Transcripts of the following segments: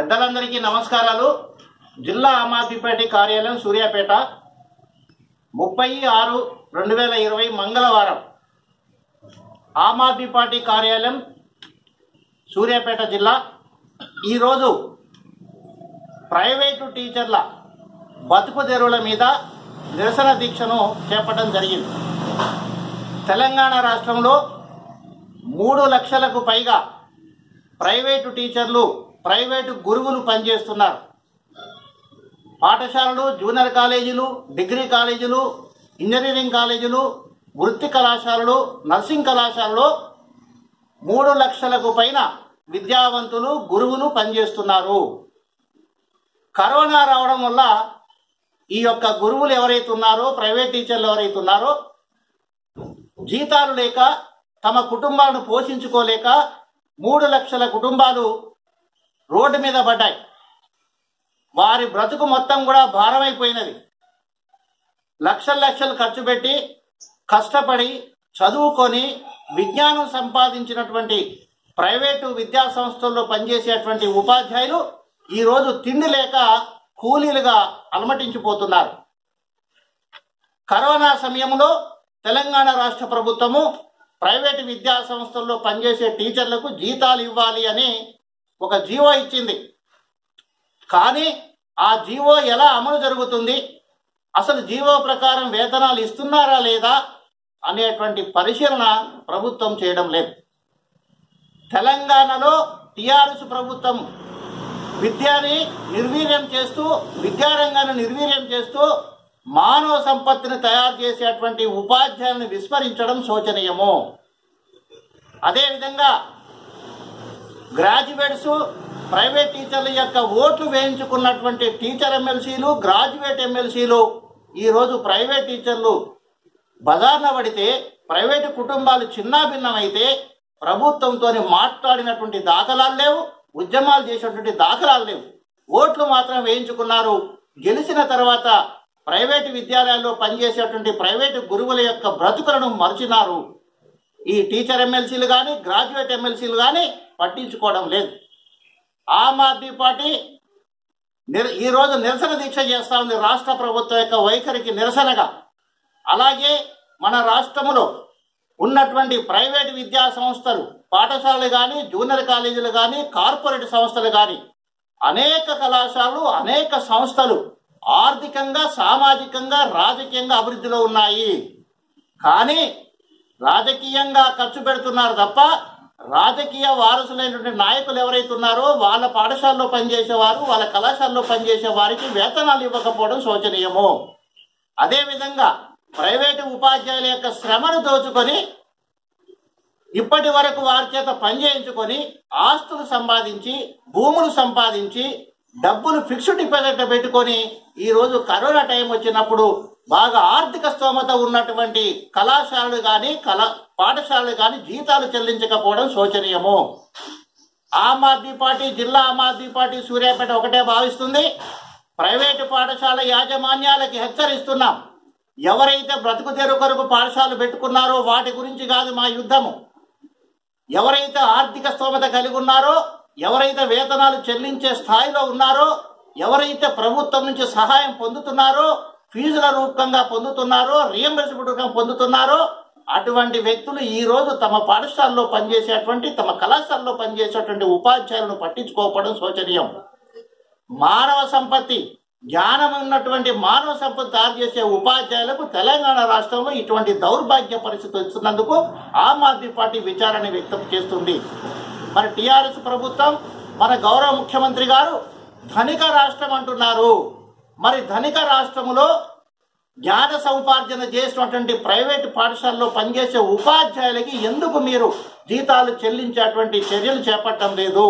పెద్దలందరికీ నమస్కారాలు. జిల్లా ఆమ్ ఆద్మీ పార్టీ కార్యాలయం సూర్యాపేట 30/6/2020 మంగళవారం. ఆమ్ ఆద్మీ పార్టీ కార్యాలయం సూర్యాపేట జిల్లా ఈరోజు ప్రైవేటు టీచర్ల బతుకు తెరువుల మీద నిరసన దీక్షను చేపట్టడం జరిగింది. తెలంగాణ రాష్ట్రంలో 3 లక్షలకు పైగా ప్రైవేటు టీచర్లు, ప్రైవేటు గురువులు పనిచేస్తున్నారు. పాఠశాలలు, జూనియర్ కాలేజీలు, డిగ్రీ కాలేజీలు, ఇంజనీరింగ్ కాలేజీలు, వృత్తి కళాశాలలు, నర్సింగ్ కళాశాలలో 3 లక్షలకు పైన విద్యావంతులు, గురువులు పనిచేస్తున్నారు. కరోనా రావడం వల్ల ఈ యొక్క గురువులు ఎవరైతే ఉన్నారో, ప్రైవేట్ టీచర్లు ఎవరైతే ఉన్నారో, జీతాలు లేక తమ కుటుంబాలను పోషించుకోలేక 3 లక్షల కుటుంబాలు రోడ్డు మీద పడ్డాయి. వారి బ్రతుకు మొత్తం కూడా భారమైపోయినది. లక్షలు ఖర్చు పెట్టి కష్టపడి చదువుకొని విజ్ఞానం సంపాదించినటువంటి ప్రైవేటు విద్యా సంస్థల్లో పనిచేసేటువంటి ఉపాధ్యాయులు ఈరోజు తిండి లేక కూలీలుగా అలమటించిపోతున్నారు. కరోనా సమయంలో తెలంగాణ రాష్ట్ర ప్రభుత్వము ప్రైవేటు విద్యా సంస్థల్లో పనిచేసే టీచర్లకు జీతాలు ఇవ్వాలి అని ఒక జీవో ఇచ్చింది. కానీ ఆ జీవో ఎలా అమలు జరుగుతుంది, అసలు జీవో ప్రకారం వేతనాలు ఇస్తున్నారా లేదా అనేటువంటి పరిశీలన ప్రభుత్వం చేయడం లేదు. తెలంగాణలో టీఆర్ఎస్ ప్రభుత్వం విద్యని నిర్వీర్యం చేస్తూ, విద్యారంగాన్ని నిర్వీర్యం చేస్తూ మానవ సంపత్తిని తయారు చేసేటువంటి ఉపాధ్యాయులను విస్మరించడం శోచనీయము. అదేవిధంగా గ్రాడ్యుయేట్స్, ప్రైవేట్ టీచర్ల యొక్క ఓట్లు వేయించుకున్నటువంటి టీచర్ ఎమ్మెల్సీలు, గ్రాడ్యుయేట్ ఎమ్మెల్సీలు ఈరోజు ప్రైవేట్ టీచర్లు బజార్న పడితే, ప్రైవేటు కుటుంబాలు చిన్నాభిన్నమైతే ప్రభుత్వంతో మాట్లాడినటువంటి దాఖలాలు లేవు, ఉద్యమాలు చేసినటువంటి దాఖలాలు లేవు. ఓట్లు మాత్రం వేయించుకున్నారు. గెలిచిన తర్వాత ప్రైవేటు విద్యాలయాల్లో పనిచేసేటువంటి ప్రైవేటు గురువుల యొక్క బ్రతుకులను మర్చినారు. ఈ టీచర్ ఎమ్మెల్సీలు కానీ, గ్రాడ్యుయేట్ ఎమ్మెల్సీలు కానీ పట్టించుకోవడం లేదు. ఆమ్ ఆద్మీ పార్టీ ఈరోజు నిరసన దీక్ష చేస్తూ ఉంది రాష్ట్ర ప్రభుత్వం యొక్క వైఖరికి నిరసనగా. అలాగే మన రాష్ట్రంలో ఉన్నటువంటి ప్రైవేటు విద్యా సంస్థలు, పాఠశాలలు కానీ, జూనియర్ కాలేజీలు కానీ, కార్పొరేట్ సంస్థలు కానీ, అనేక కళాశాలలు, అనేక సంస్థలు ఆర్థికంగా, సామాజికంగా, రాజకీయంగా అభివృద్ధిలో ఉన్నాయి. కానీ రాజకీయంగా ఖర్చు పెడుతున్నారు తప్ప రాజకీయ వారసులైనటువంటి నాయకులు ఎవరైతే ఉన్నారో వాళ్ళ పాఠశాలలో పనిచేసేవారు, వాళ్ళ కళాశాలలో పనిచేసే వారికి వేతనాలు ఇవ్వకపోవడం శోచనీయము. అదేవిధంగా ప్రైవేటు ఉపాధ్యాయుల యొక్క శ్రమను దోచుకొని ఇప్పటి వరకు వారి చేత పనిచేయించుకొని ఆస్తులు సంపాదించి, భూములు సంపాదించి, డబ్బులు ఫిక్స్డ్ డిపాజిట్ పెట్టుకొని ఈరోజు కరోనా టైం వచ్చినప్పుడు బాగా ఆర్థిక స్తోమత ఉన్నటువంటి కళాశాలలు కానీ, పాఠశాలలు కానీ జీతాలు చెల్లించకపోవడం శోచనీయము. ఆమ్ ఆద్మీ పార్టీ, జిల్లా ఆమ్ ఆద్మీ పార్టీ సూర్యాపేట ఒకటే భావిస్తుంది. ప్రైవేటు పాఠశాల యాజమాన్యాలకి హెచ్చరిస్తున్నాం. ఎవరైతే బ్రతుకు తెరువు కొరకు పాఠశాలలు పెట్టుకున్నారో వాటి గురించి కాదు మా యుద్ధము. ఎవరైతే ఆర్థిక స్తోమత కలిగి ఉన్నారో, ఎవరైతే వేతనాలు చెల్లించే స్థాయిలో ఉన్నారో, ఎవరైతే ప్రభుత్వం నుంచి సహాయం పొందుతున్నారో, ఫీజుల రూపంగా పొందుతున్నారో, రియంబర్స్మెంట్ రూపంగా పొందుతున్నారో అటువంటి వ్యక్తులు ఈరోజు తమ పాఠశాలలో పనిచేసేటువంటి, తమ కళాశాలలో పనిచేసేటువంటి ఉపాధ్యాయులను పట్టించుకోకపోవడం శోచనీయం. మానవ సంపత్తి, జ్ఞానం ఉన్నటువంటి మానవ సంపత్తి తయారు చేసే ఉపాధ్యాయులకు తెలంగాణ రాష్ట్రంలో ఇటువంటి దౌర్భాగ్య పరిస్థితి వచ్చినందుకు ఆమ్ ఆద్మీ పార్టీ విచారణ వ్యక్తం చేస్తుంది. మరి టీఆర్ఎస్ ప్రభుత్వం, మన గౌరవ ముఖ్యమంత్రి గారు ధనిక రాష్ట్రం అంటున్నారు. మరి ధనిక రాష్ట్రంలో జ్ఞాన సముపార్జన చేసినటువంటి ప్రైవేటు పాఠశాలలో పనిచేసే ఉపాధ్యాయులకి ఎందుకు మీరు జీతాలు చెల్లించేటువంటి చర్యలు చేపట్టడం లేదు?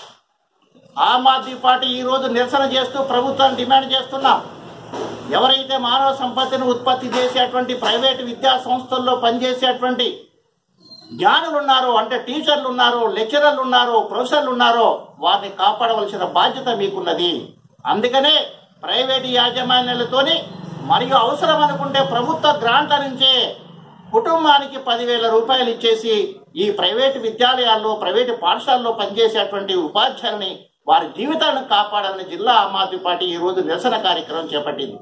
ఆమ్ ఆద్మీ పార్టీ ఈరోజు నిరసన చేస్తూ ప్రభుత్వాన్ని డిమాండ్ చేస్తున్నాం. ఎవరైతే మానవ సంపత్తిని ఉత్పత్తి చేసేటువంటి ప్రైవేటు విద్యా సంస్థల్లో పనిచేసేటువంటి జ్ఞానులు ఉన్నారో, అంటే టీచర్లు ఉన్నారో, లెక్చరర్లు ఉన్నారో, ప్రొఫెసర్లు ఉన్నారో వారిని కాపాడవలసిన బాధ్యత మీకున్నది. అందుకనే ప్రైవేటు యాజమాన్యాలతోని మరియు అవసరం అనుకుంటే ప్రభుత్వ గ్రాంట్ల నుంచే కుటుంబానికి 10,000 రూపాయలు ఇచ్చేసి ఈ ప్రైవేటు విద్యాలయాల్లో, ప్రైవేటు పాఠశాలలో పనిచేసేటువంటి ఉపాధ్యాయుల్ని వారి జీవితాలను కాపాడాలని జిల్లా ఆమ్ ఆద్మీ పార్టీ ఈరోజు నిరసన కార్యక్రమం చేపట్టింది.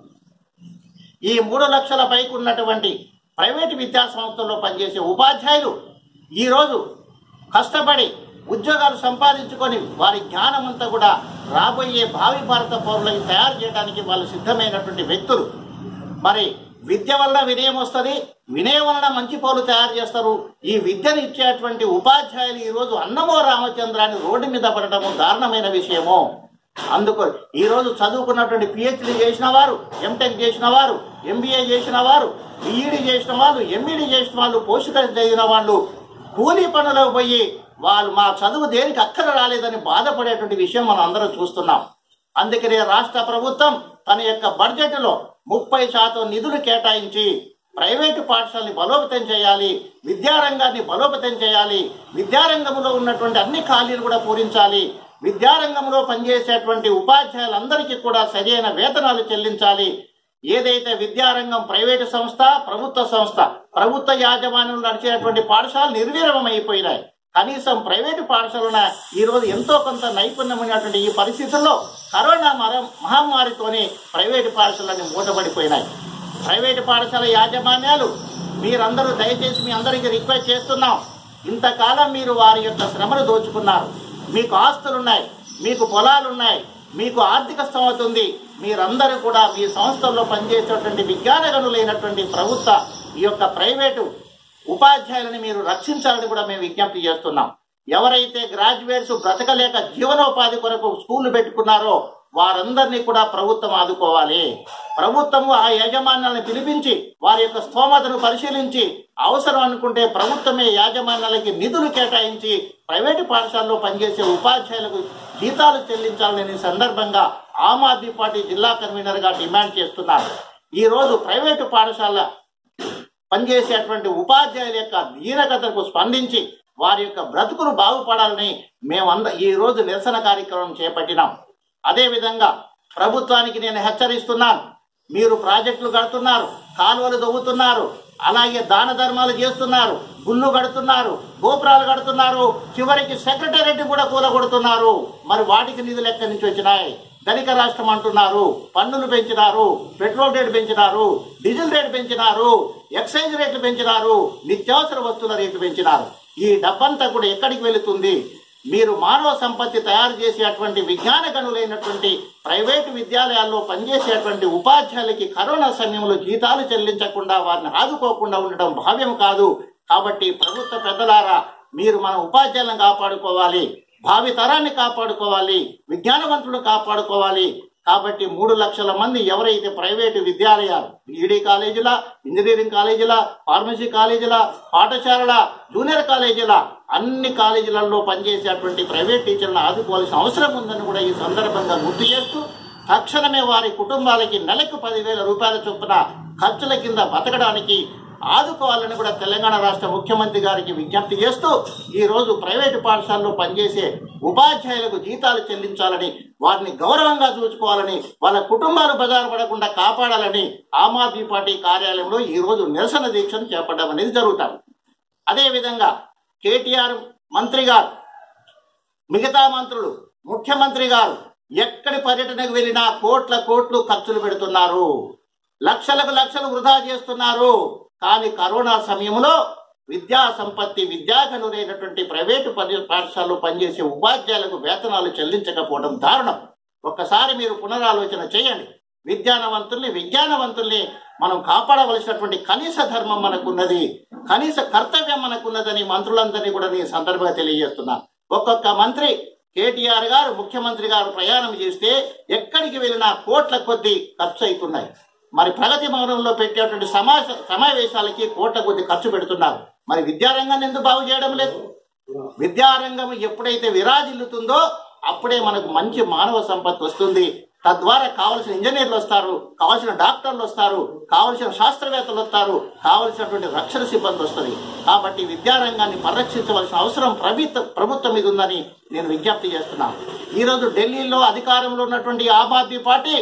ఈ 3 లక్షల పైకి ఉన్నటువంటి ప్రైవేటు విద్యా సంస్థల్లో పనిచేసే ఉపాధ్యాయులు ఈరోజు కష్టపడి ఉద్యోగాలు సంపాదించుకొని వారి జ్ఞానం అంతా కూడా రాబోయే భావి భారత పౌరులను తయారు చేయడానికి వాళ్ళు సిద్ధమైనటువంటి వ్యక్తులు. మరి విద్య వల్ల వినయం వస్తుంది, వినయం వలన మంచి పౌరులు తయారు చేస్తారు. ఈ విద్యను ఇచ్చేటువంటి ఉపాధ్యాయులు ఈరోజు అన్నమో రామచంద్రాన్ని రోడ్డు మీద పడటము దారుణమైన విషయము. అందుకు ఈరోజు చదువుకున్నటువంటి పిహెచ్డి చేసిన వారు, ఎంటెక్ చేసిన వారు, ఎంబీఏ చేసిన వారు, బీఈడి చేసిన వాళ్ళు, ఎంఈడి చేసిన వాళ్ళు, పోస్ట్ గ్రాడ్యుయేట్ చదివిన వాళ్ళు కూలీ పనులకు పోయి వాళ్ళు మా చదువు దేనికి అక్కర రాలేదని బాధపడేటువంటి విషయం మనం అందరం చూస్తున్నాం. అందుకనే రాష్ట్ర ప్రభుత్వం తన యొక్క బడ్జెట్లో 30% నిధులు కేటాయించి ప్రైవేటు పాఠశాలని బలోపేతం చేయాలి, విద్యారంగాన్ని బలోపేతం చేయాలి, విద్యారంగంలో ఉన్నటువంటి అన్ని ఖాళీలు కూడా పూరించాలి, విద్యారంగంలో పనిచేసేటువంటి ఉపాధ్యాయులందరికీ కూడా సరైన వేతనాలు చెల్లించాలి. ఏదైతే విద్యారంగం ప్రైవేటు సంస్థ, ప్రభుత్వ యాజమాన్యంలో నడిచేటువంటి పాఠశాలలు నిర్వీర్యమైపోయినాయి. కనీసం ప్రైవేటు పాఠశాలన ఈరోజు ఎంతో కొంత నైపుణ్యమైనటువంటి ఈ పరిస్థితుల్లో కరోనా మహమ్మారితోనే ప్రైవేటు పాఠశాలన్నీ మూతపడిపోయినాయి. ప్రైవేటు పాఠశాల యాజమాన్యాలు మీరందరూ దయచేసి మీ అందరికీ రిక్వెస్ట్ చేస్తున్నాం, ఇంతకాలం మీరు వారి యొక్క శ్రమను దోచుకున్నారు. మీకు ఆస్తులున్నాయి, మీకు పొలాలున్నాయి, మీకు ఆర్థిక స్తోమత ఉంది. మీరందరూ కూడా మీ సంస్థల్లో పనిచేసేటువంటి విజ్ఞానగనులైనటువంటి ప్రభుత్వ ఈ యొక్క ప్రైవేటు ఉపాధ్యాయులని మీరు రక్షించాలని కూడా మేము విజ్ఞప్తి చేస్తున్నాం. ఎవరైతే గ్రాడ్యుయేట్స్ బ్రతకలేక జీవనోపాధి కొరకు స్కూళ్లు పెట్టుకున్నారో వారందరినీ కూడా ప్రభుత్వం ఆదుకోవాలి. ప్రభుత్వము ఆ యాజమాన్యాలను పిలిపించి వారి యొక్క స్తోమతను పరిశీలించి అవసరం అనుకుంటే ప్రభుత్వమే యాజమాన్యాలకి నిధులు కేటాయించి ప్రైవేటు పాఠశాలలో పనిచేసే ఉపాధ్యాయులకు జీతాలు చెల్లించాలని సందర్భంగా ఆమ్ ఆద్మీ పార్టీ జిల్లా కన్వీనర్ గా డిమాండ్ చేస్తున్నారు. ఈ రోజు ప్రైవేటు పాఠశాల పనిచేసేటువంటి ఉపాధ్యాయుల యొక్క దీనకథకు స్పందించి వారి యొక్క బ్రతుకులు బాగుపడాలని ఈ రోజు నిరసన కార్యక్రమం చేపట్టినాం. అదేవిధంగా ప్రభుత్వానికి నేను హెచ్చరిస్తున్నాను, మీరు ప్రాజెక్టులు కడుతున్నారు, కాలువలు దవ్వుతున్నారు, అలాగే దాన ధర్మాలు చేస్తున్నారు, గుళ్ళు కడుతున్నారు, గోపురాలు కడుతున్నారు, చివరికి సెక్రటేరియట్ కూడా కూలగొడుతున్నారు. మరి వాటికి నిధులు ఎక్కడి నుంచి వచ్చినాయి? ధనిక రాష్ట్రం అంటున్నారు, పన్నులు పెంచినారు, పెట్రోల్ రేటు పెంచినారు, డీజిల్ రేటు పెంచినారు, ఎక్సైజ్ రేట్లు పెంచినారు, నిత్యావసర వస్తువుల రేట్లు పెంచినారు. ఈ డబ్బంతా కూడా ఎక్కడికి వెళుతుంది? మీరు మానవ సంపత్తి తయారు చేసేటువంటి విజ్ఞాన గనులైనటువంటి ప్రైవేటు విద్యాలయాల్లో పనిచేసేటువంటి ఉపాధ్యాయులకి కరోనా సమయంలో జీతాలు చెల్లించకుండా వారిని ఆదుకోకుండా ఉండడం భావ్యం కాదు. కాబట్టి ప్రభుత్వ పెద్దలారా, మీరు మన ఉపాధ్యాయులను కాపాడుకోవాలి, భావి తరాన్ని కాపాడుకోవాలి, విజ్ఞానవంతులను కాపాడుకోవాలి. కాబట్టి 3 లక్షల మంది ఎవరైతే ప్రైవేటు విద్యాలయాలు, బీఈడీ కాలేజీల, ఇంజనీరింగ్ కాలేజీల, ఫార్మసీ కాలేజీల, పాఠశాలల, జూనియర్ కాలేజీల, అన్ని కాలేజీలలో పనిచేసేటువంటి ప్రైవేట్ టీచర్లను ఆదుకోవాల్సిన అవసరం ఉందని కూడా ఈ సందర్భంగా గుర్తు చేస్తూ, తక్షణమే వారి కుటుంబాలకి నెలకు 10,000 రూపాయల చొప్పున ఖర్చుల కింద బతకడానికి ఆదుకోవాలని కూడా తెలంగాణ రాష్ట్ర ముఖ్యమంత్రి గారికి విజ్ఞప్తి చేస్తూ, ఈ రోజు ప్రైవేటు పాఠశాలలో పనిచేసే ఉపాధ్యాయులకు జీతాలు చెల్లించాలని, వారిని గౌరవంగా చూసుకోవాలని, వాళ్ళ కుటుంబాలు బజారు పడకుండా కాపాడాలని ఆమ్ ఆద్మీ పార్టీ కార్యాలయంలో ఈ రోజు నిరసన దీక్షను చేపట్టడం అనేది జరుగుతారు. అదేవిధంగా కేటీఆర్ మంత్రి గారు, మిగతా మంత్రులు, ముఖ్యమంత్రి గారు ఎక్కడి పర్యటనకు వెళ్ళినా కోట్లు ఖర్చులు పెడుతున్నారు, లక్షలకు లక్షలు వృధా చేస్తున్నారు. కానీ కరోనా సమయంలో విద్యా సంపత్తి, విద్యాగనులైనటువంటి ప్రైవేటు పాఠశాలలో పనిచేసే ఉపాధ్యాయులకు వేతనాలు చెల్లించకపోవడం దారుణం. ఒక్కసారి మీరు పునరాలోచన చేయండి. విజ్ఞానవంతుల్ని మనం కాపాడవలసినటువంటి కనీస ధర్మం మనకున్నది, కనీస కర్తవ్యం మనకున్నదని మంత్రులందరినీ కూడా నేను సందర్భంగా తెలియజేస్తున్నాను. ఒక్కొక్క మంత్రి, కేటీఆర్ గారు, ముఖ్యమంత్రి గారు ప్రయాణం చేస్తే ఎక్కడికి వెళ్ళినా కోట్ల కొద్దీ ఖర్చు అవుతున్నాయి. మరి ప్రగతి భవనంలో పెట్టేటువంటి సమావేశాలకి కోట్ల కొద్ది ఖర్చు పెడుతున్నారు. మరి విద్యారంగాన్ని ఎందుకు బాగు చేయడం లేదు? విద్యారంగం ఎప్పుడైతే విరాజిల్లుతుందో అప్పుడే మనకు మంచి మానవ సంపత్తి వస్తుంది. తద్వారా కావలసిన ఇంజనీర్లు వస్తారు, కావలసిన డాక్టర్లు వస్తారు, కావలసిన శాస్త్రవేత్తలు వస్తారు, కావలసినటువంటి రక్షణ సిబ్బంది వస్తుంది. కాబట్టి విద్యారంగాన్ని పరిరక్షించవలసిన అవసరం ప్రభుత్వం మీద ఉందని నేను విజ్ఞప్తి చేస్తున్నాను. ఈరోజు ఢిల్లీలో అధికారంలో ఉన్నటువంటి ఆమ్ ఆద్మీ పార్టీ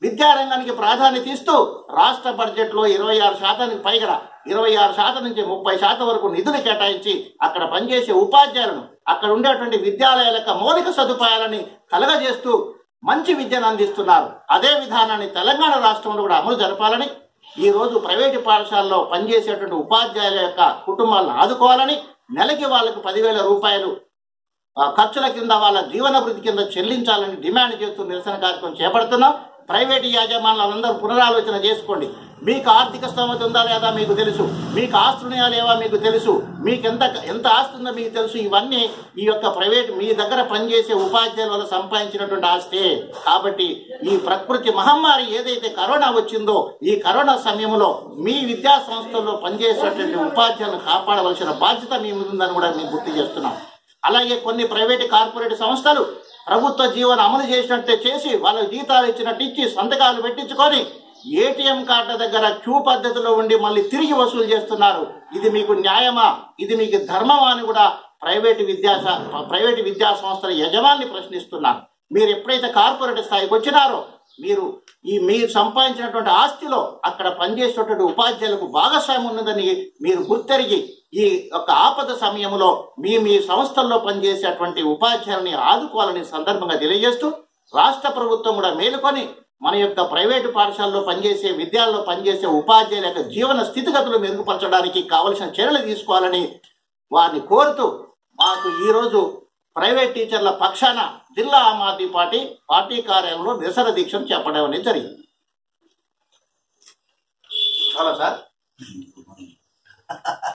విద్యారంగానికి ప్రాధాన్యత ఇస్తూ రాష్ట్ర బడ్జెట్లో 26% పైగా 26% నుంచి 30% వరకు నిధులు కేటాయించి అక్కడ పనిచేసే ఉపాధ్యాయులను, అక్కడ ఉండేటువంటి విద్యాలయాల యొక్క మౌలిక సదుపాయాలని కలగజేస్తూ మంచి విద్యను అందిస్తున్నారు. అదే విధానాన్ని తెలంగాణ రాష్ట్రంలో కూడా అమలు జరపాలని, ఈరోజు ప్రైవేటు పాఠశాలలో పనిచేసేటువంటి ఉపాధ్యాయుల యొక్క కుటుంబాలను ఆదుకోవాలని, నెలకి వాళ్ళకు 10,000 రూపాయలు ఖర్చుల కింద వాళ్ళ జీవనభృతి కింద చెల్లించాలని డిమాండ్ చేస్తూ నిరసన కార్యక్రమం చేపడుతున్నాం. ప్రైవేటు యాజమాన్యాలందరూ పునరాలోచన చేసుకోండి. మీకు ఆర్థిక స్తోమత ఉందా లేదా మీకు తెలుసు, మీకు ఆస్తులున్నాయా లేవా మీకు తెలుసు, మీకు ఎంత ఆస్తి ఉందో మీకు తెలుసు. ఇవన్నీ ఈ యొక్క ప్రైవేటు మీ దగ్గర పనిచేసే ఉపాధ్యాయుల వల్ల సంపాదించినటువంటి ఆస్తే. కాబట్టి ఈ ప్రకృతి మహమ్మారి ఏదైతే కరోనా వచ్చిందో, ఈ కరోనా సమయంలో మీ విద్యా సంస్థల్లో పనిచేసేటువంటి ఉపాధ్యాయులను కాపాడవలసిన బాధ్యత మీ ముందుందని కూడా మేము గుర్తు చేస్తున్నాం. అలాగే కొన్ని ప్రైవేటు కార్పొరేట్ సంస్థలు ప్రభుత్వ జీవన అమలు చేసినట్టే చేసి వాళ్ళ జీతాలు ఇచ్చినట్టు ఇచ్చి సంతకాలు పెట్టించుకొని ఏటీఎం కార్డుల దగ్గర క్యూ పద్ధతిలో ఉండి మళ్ళీ తిరిగి వసూలు చేస్తున్నారు. ఇది మీకు న్యాయమా, ఇది మీకు ధర్మమా అని కూడా ప్రైవేటు విద్యా సంస్థల యజమాని ప్రశ్నిస్తున్నారు. మీరు ఎప్పుడైతే కార్పొరేట్ స్థాయికి వచ్చినారో మీరు సంపాదించినటువంటి ఆస్తిలో అక్కడ పనిచేసేటువంటి ఉపాధ్యాయులకు భాగస్వామ్యం ఉన్నదని మీరు గుర్తెరిగి ఈ యొక్క ఆపద సమయంలో మీ సంస్థల్లో పనిచేసేటువంటి ఉపాధ్యాయులని ఆదుకోవాలని సందర్భంగా తెలియజేస్తూ, రాష్ట్ర ప్రభుత్వం కూడా మేలుకొని మన యొక్క ప్రైవేటు పాఠశాలలో పనిచేసే విద్యాల్లో పనిచేసే ఉపాధ్యాయుల యొక్క జీవన స్థితిగతులు మెరుగుపరచడానికి కావలసిన చర్యలు తీసుకోవాలని వారిని కోరుతూ, మాకు ఈరోజు ప్రైవేట్ టీచర్ల పక్షాన జిల్లా ఆమ్ ఆద్మీ పార్టీ కార్యాలయంలో నిరసన దీక్షను చేపట్టడం అనేది జరిగింది. Hello sir.